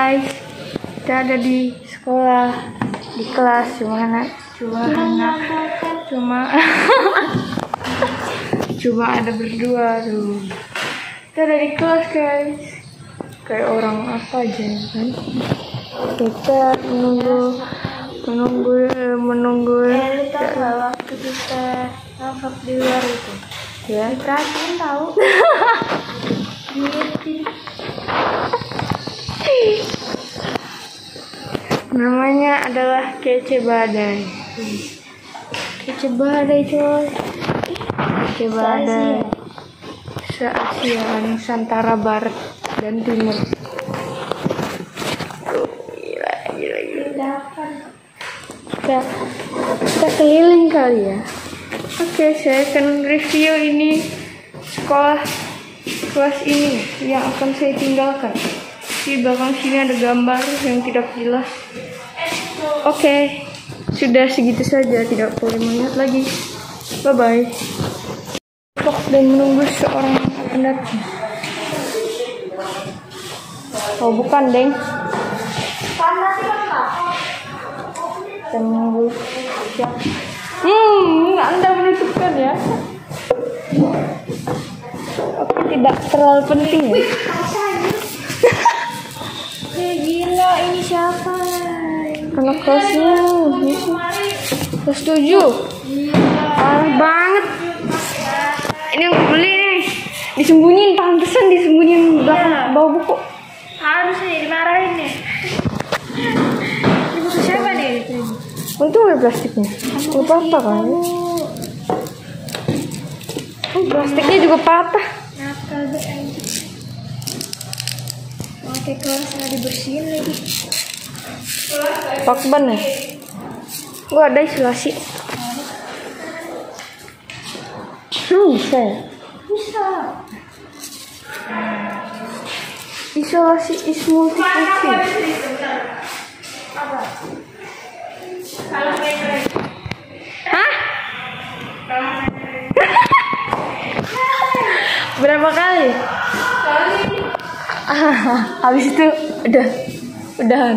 guys, kita ada di sekolah, di kelas. Cuma ada berdua tuh. Kita ada di kelas guys, kayak orang apa aja kan. Kita menunggu waktu kita ngangkat di luar itu ya. diperhatiin tahu. Namanya adalah Kece Badai. Kece Badai coy. Kece Badai se-Asia, Nusantara Barat dan Timur. Gila. Kita keliling kali ya. Oke, saya akan review ini sekolah kelas ini yang akan saya tinggalkan. Di belakang sini ada gambar yang tidak jelas. Oke, sudah segitu saja, tidak boleh melihat lagi. Bye bye. Dan menunggu seorang yang akan datang. Oh bukan deng. Dan menunggu siapa? Anda menutupkan ya. Oke, tidak terlalu penting ya. Gila, ini siapa? Anak kelasnya kelas 7. Parah banget. Ini yang beli nih. Disembunyiin, pantesan disembunyiin belakang bawah buku. Harusnya dimarahin nih. Ini buku siapa nih? Untung ada plastiknya. Gak apa-apa kan? Plastiknya juga patah. Nakal banget. Oke, kelas nggak dibersihin lagi. Pak ban ya? Gua ada isolasi. Bisa ya? Bisa. Isolasi is multifungsi. Apa? Hah? Berapa kali? Habis itu udahan.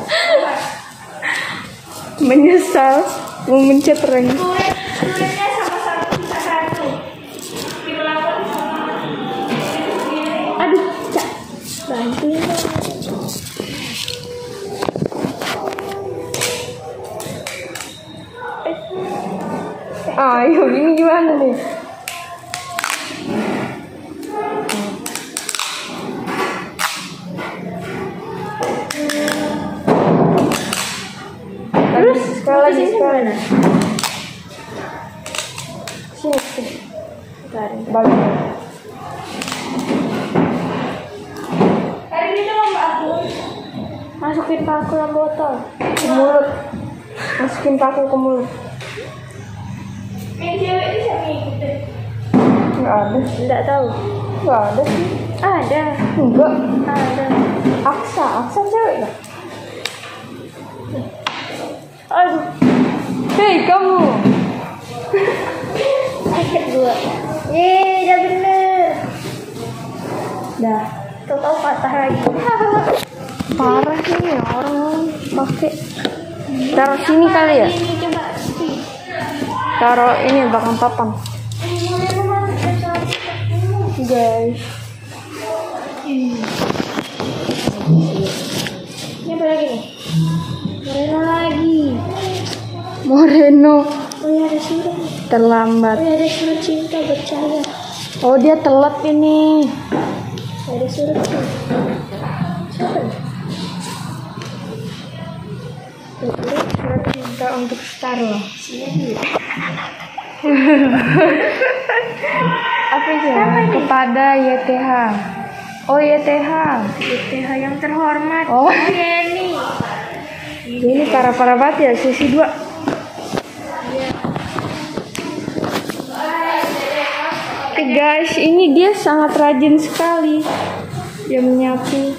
Menyesal memencet rank. Tulisnya sama-sama kita satu. Di pelapor sama. Aduh, Cak. Bantuin dong. Ayo, ini gimana nih? Terus sekali lagi. Sini. Balik. Hari ini mau aku Masukin paku dalam botol ke mulut. Masukin paku ke mulut. yang cewek ini siapa yang ikutin? Enggak ada. Enggak tahu. Enggak ada sih. Ada. Enggak. Ada. Aksa cewek lah. Aduh, Hei kamu. sakit gua. Udah bener. Dah. Tahu patah lagi. Parah sih orang pakai. Taruh sini kali ya. Ini coba. Taruh ini belakang papan. Guys. Ini apa lagi nih? Moreno lagi. Moreno Oh ya, ada surat. terlambat. Oh ya, ada surat cinta buat saya. Oh dia telat ini. Ada surat tuh. Siapa nih? Surat cinta untuk Starlo. Apa itu? Kepada YTH. Oh YTH. YTH yang terhormat. Oh. Yeni. Ini para banget ya sesi 2. Oke guys, ini dia sangat rajin sekali. Dia menyapu.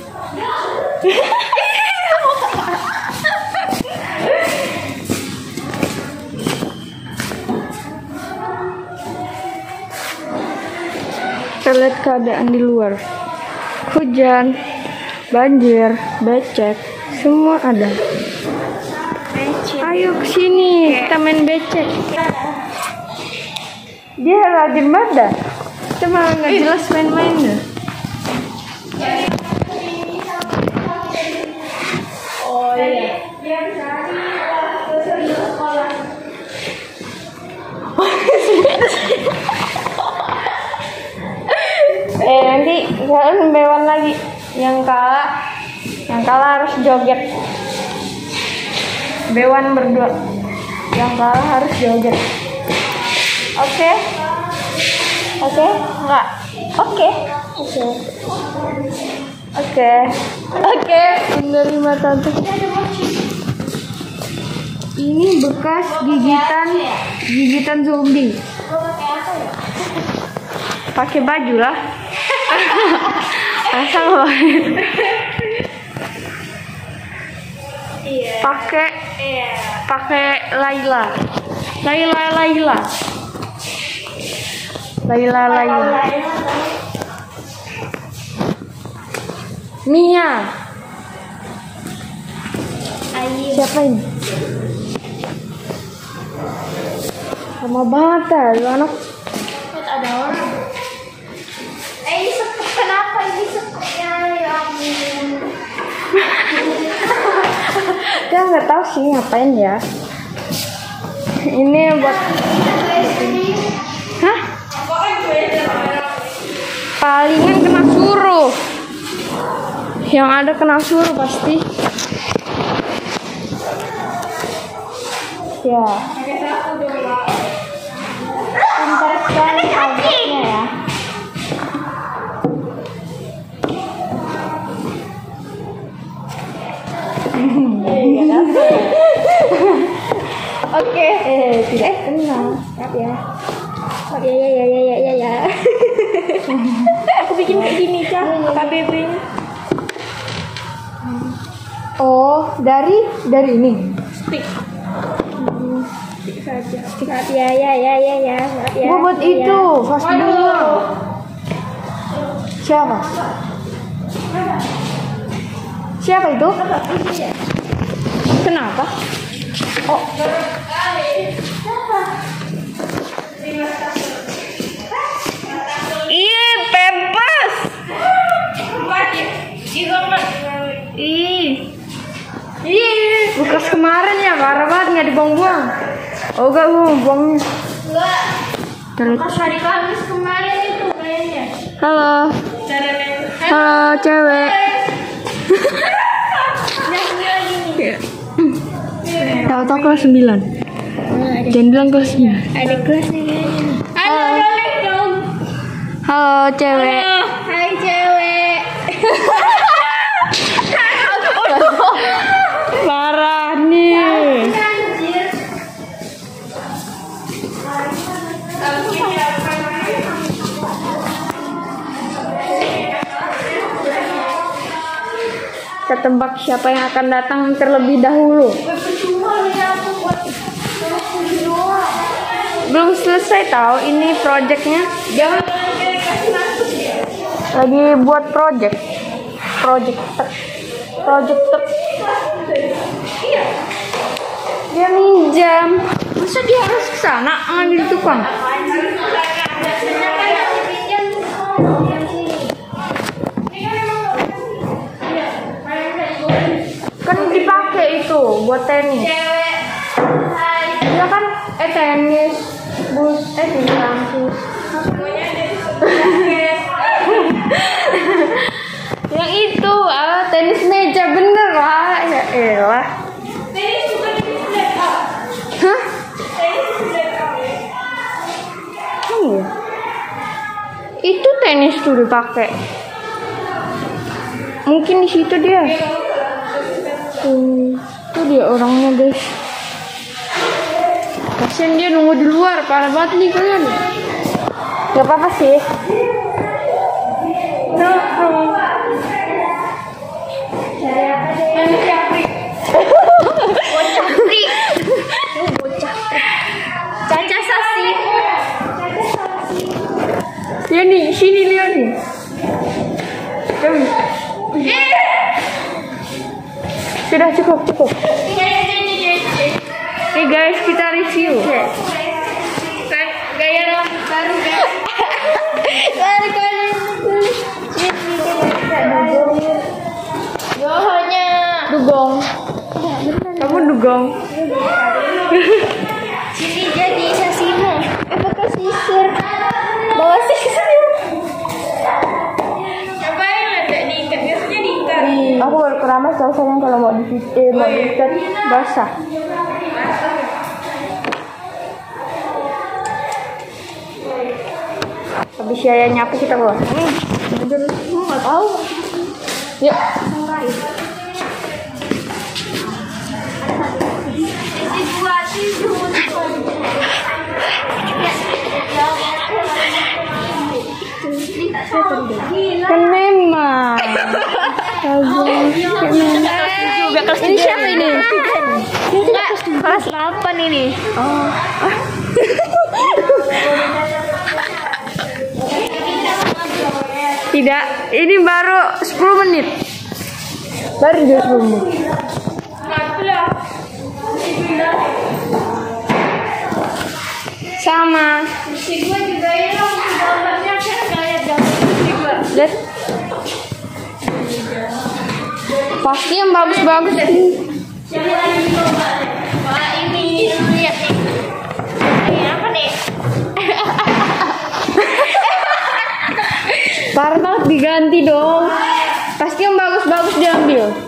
Kita lihat keadaan di luar. Hujan. banjir, becek, semua ada. Ayo ke sini, kita main becek. Dia rajin banget dah. Cuma nggak jelas main-mainnya. Oh iya. Nanti kalian bewan lagi. Yang kalah harus joget. Bewan berdua. Yang kalah harus joget. Oke? Oke? Enggak? Oke? Oke. Oke. Oke. Menerima tante. Ini bekas gigitan zombie. Pakai baju lah. Asal loh. Pakai Laila. Mia. Siapa ini? Lama banget ya, lu anak. Ada orang. Ini sekep, kenapa ini sekepnya? Ya ampun. Dia nggak tahu sih ngapain ya. Ini buat. Hah? Palingan kena suruh. Yang ada kena suruh pasti. Ya. Pintar sekali audionya ya. Oke. Tidak kena. Maaf ya. Ya. Aku bikin kayak gini Kak, KBB-nya. Oh, dari ini. Stick saja. Maaf ya. Maaf ya. Gua buat itu, fast dulu. Siapa? Siapa itu? Kenapa? Oh. Iya, bebas. Bekas kemarin ya, parah banget nggak dibuang-buang. Oh enggak, buangnya. Enggak. Pas hari Kamis kemarin itu kayaknya. Halo. Halo, cewek. Tahu kelas 9. Jangan bilang kelas 9. Ada kelasnya kayaknya. Halo, cewek. Hai cewek. Parah nih. Kita tebak siapa yang akan datang terlebih dahulu. Belum selesai tahu ini projectnya. Lagi buat project. Dia minjam. Masa dia harus ke sana ngambil tukang? Kan dipakai itu buat tenis. Dia kan tenis, kampus. Yang itu, tenis meja bener lah. Ya elah. Tenis bukan tenis blackout. Hah? Tenis blackout. Iya. Itu tenis tuh dipakai. Mungkin di situ dia. Itu dia orangnya guys. Kasian dia nunggu di luar, parah banget nih kalian. Gak apa-apa sih. Caca Sasi. Ya nih, sini lihat nih. Sudah cukup. Nih guys, kita review. Gaya baru guys. Gohonya. Dugong. Kamu dugong. Sini jadi sasimo. Pakai sisir. Bawa sisir. Ngapain ada diikat? Biasanya diikat. Aku baru keramas tahu sayang kalau mau diikat basah. Habis saya nyapu kita keluar. Nggak tahu. Yuk. Kan memang. Ini siapa ini? Kelas 8 ini. Oh. Tidak, ini baru 10 menit. Baru juga 10 menit. Sama. Si gue juga hilang gambarnya kan kayak gambar si gue. Lihat. Pasti yang bagus-bagus. Siapa lagi coba? Wah ini lihat nih. Ini apa nih? Parah banget, diganti dong. Pasti yang bagus-bagus diambil.